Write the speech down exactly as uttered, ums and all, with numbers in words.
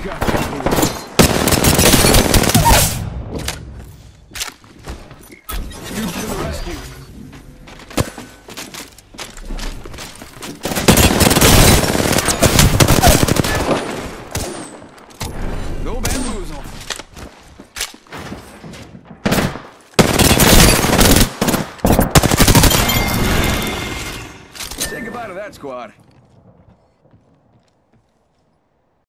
got that. You to the rescue. No bamboozle. Say goodbye to that squad.